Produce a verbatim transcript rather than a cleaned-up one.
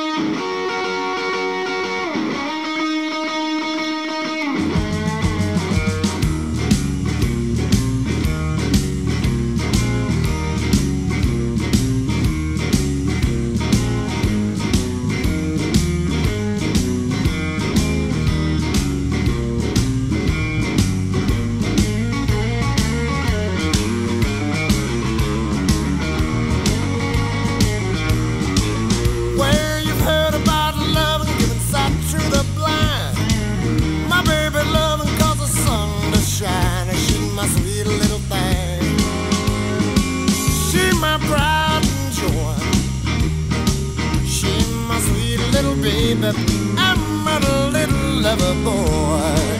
My sweet little thing, she my pride and joy. She my sweet little baby, I'm a little lover boy.